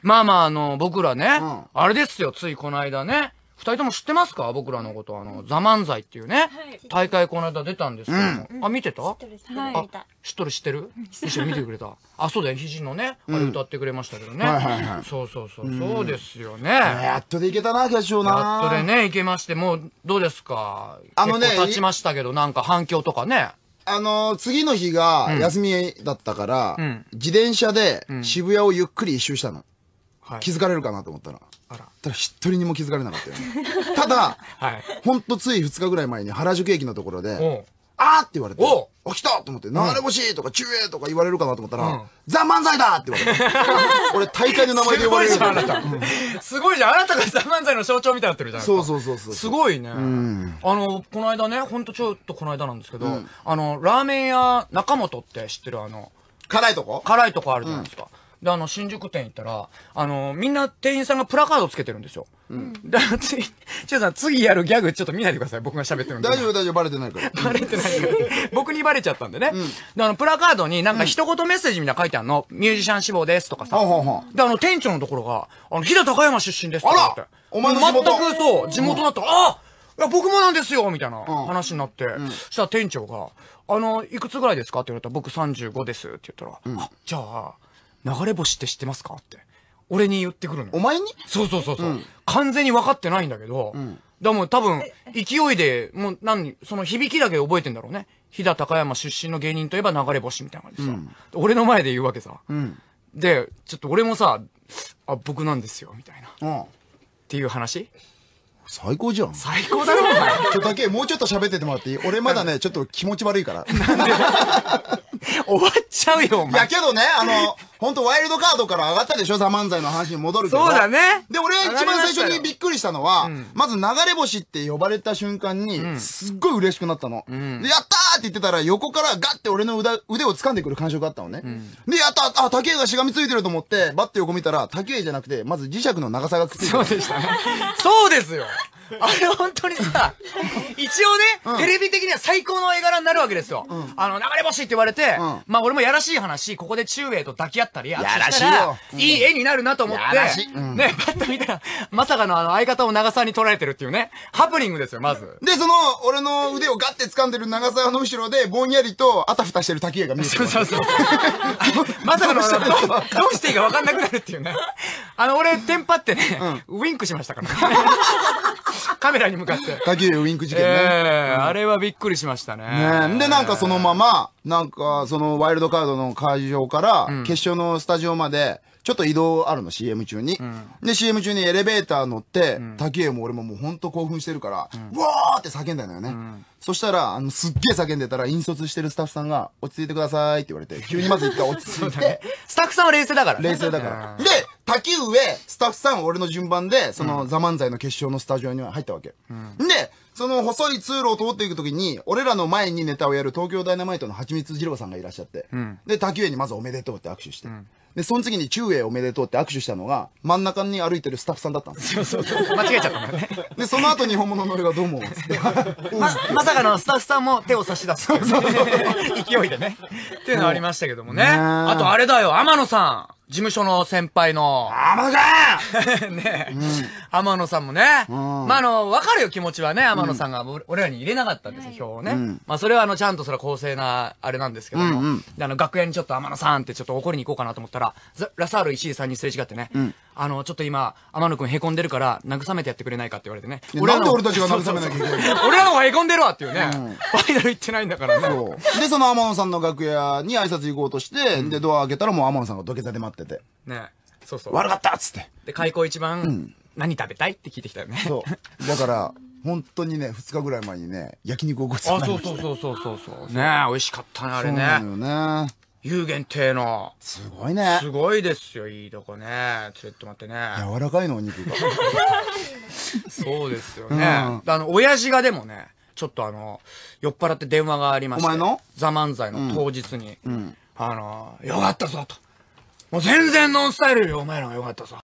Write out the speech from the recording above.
まあまあ、僕らね、あれですよ、ついこの間ね、二人とも知ってますか僕らのこと。ザ・漫才っていうね、大会この間出たんですけども。あ、見てた？ はい。 知ってる一緒に見てくれた。あ、そうだよ、肘のね、あれ歌ってくれましたけどね。そうそうそう、そうですよね。 やっとでいけたな、決勝な。 やっとでね、いけまして、もう、どうですか？結構経ちましたけど、なんか反響とかね。 次の日が休みだったから、自転車で渋谷をゆっくり一周したの。気づかれるかなと思ったら。ただ一人にも気づかれなかったよね。ただ、ほんとつい2日ぐらい前に原宿駅のところで、あーって言われて、来たと思って、流れ星とか中英とか言われるかなと思ったら、ザ・漫才だって言われて。俺大会の名前で呼ばれる。 すごいじゃん、あなた。すごいじゃん、あなたがザ・漫才の象徴みたいになってるじゃん。 そうそうそうそう。 すごいね。この間ね、ほんとちょっとこの間なんですけど、ラーメン屋中本って知ってる辛いとこ辛いとこあるじゃないですか。で、新宿店行ったら、みんな店員さんがプラカードつけてるんですよ。だからチュウさん、次やるギャグちょっと見ないでください。僕が喋ってるんで。 大丈夫、大丈夫、バレてないから。 バレてないから。僕にバレちゃったんでね。で、プラカードになんか一言メッセージみたいなの書いてあるの。ミュージシャン志望ですとかさ。で、店長のところが、飛騨高山出身ですって言って。 お前の地元？ 全くそう、地元だったら、いや、僕もなんですよみたいな話になって、そしたら店長が、いくつぐらいですかって言われたら、僕35ですって言ったら、じゃあ、流れ星って知ってますかって。俺に言ってくるの。 お前に？ そうそうそうそう。完全に分かってないんだけど、でも多分、勢いで、もうその響きだけ覚えてんだろうね。飛騨高山出身の芸人といえば流れ星みたいな感じでさ。俺の前で言うわけさ。で、ちょっと俺もさ、僕なんですよ、みたいな。っていう話？ 最高じゃん。 最高だろ、お前。 だけもうちょっと喋っててもらっていい？俺まだね、ちょっと気持ち悪いから。 終わっちゃうよ、お前。 いやけどね、ほんとワイルドカードから上がったでしょ、ザ・漫才の話に戻るけど。 そうだね。 で、俺一番最初にびっくりしたのは、まず流れ星って呼ばれた瞬間に、すっごい嬉しくなったの。で、やったーって言ってたら、横からガッて俺の腕を掴んでくる感触があったのね。で、やった竹江がしがみついてると思って、バッて横見たら、竹江じゃなくて、まず磁石の長さがくっついてる。 そうでしたね。そうですよ。あれ本当にさ、一応ね、テレビ的には最高の絵柄になるわけですよ。流れ星って言われて、まあ俺もやらしい話、ここで中英と抱き合ったり、 やらしいよ。 いい絵になるなと思って、ね、パッと見たら、まさかの相方を長澤に取られてるっていうね、ハプニングですよ、まず。 で、俺の腕をガッて掴んでる長澤の後ろで、ぼんやりと、あたふたしてる竹江が見えてる。 そう。まさかの、どうしていいか分かんなくなるっていうね。俺、テンパってね、ウインクしましたからね。カメラに向かって。 竹江ウインク事件ね。 あれはびっくりしましたね。 で、なんかそのまま、なんかそのワイルドカードの会場から、決勝のスタジオまで、ちょっと移動あるの、CM 中に。で、CM 中にエレベーター乗って、竹江も俺ももうほんと興奮してるから、うわーって叫んだんだよね。そしたら、すっげえ叫んでたら、引率してるスタッフさんが、落ち着いてくださいって言われて、急にまず一回落ち着いて。 スタッフさんは冷静だから。 冷静だから。で、竹上、スタッフさん、俺の順番で、その、ザ・漫才の決勝のスタジオには入ったわけ。で、その細い通路を通っていくときに、俺らの前にネタをやる東京ダイナマイトのはちみつ二郎さんがいらっしゃって、で、竹上にまずおめでとうって握手して、で、その次に中英おめでとうって握手したのが、真ん中に歩いてるスタッフさんだったんですよ。 そう。間違えちゃったんだね。 で、その後に本物の俺がどうも、つって。 まさかのスタッフさんも手を差し出す。勢いでね。っていうのありましたけどもね。あとあれだよ、天野さん。事務所の先輩の。 天野さんね天野さんもね。まあわかるよ気持ちはね、天野さんが俺らに入れなかったんですよ、票をね。まあそれはちゃんとそれは公正なあれなんですけども。で楽屋にちょっと天野さんってちょっと怒りに行こうかなと思ったら、ラサール石井さんにすれ違ってね。ちょっと今、天野くん凹んでるから、慰めてやってくれないかって言われてね。 なんで俺たちが慰めなきゃいけない俺らの方が凹んでるわっていうね。ファイナル行ってないんだからね。 で、その天野さんの楽屋に挨拶行こうとして、で、ドア開けたらもう天野さんが土下座で待ってて。 ねそう。 悪かったっつって。 で、開口一番、何食べたいって聞いてきたよね。 そう。だから、本当にね、2日ぐらい前にね、焼肉をごちそうになりました。 そう。ね美味しかったね、あれね。 そうなのよね。 有限定の。 すごいね。 すごいですよ、いいとこね。ちょっと待ってね。 柔らかいの、お肉が。 そうですよね。親父がでもね、ちょっと酔っ払って電話がありまして。 お前のザ・漫才の当日に。よかったぞと。もう全然ノンスタイルよりお前らがよかったぞ。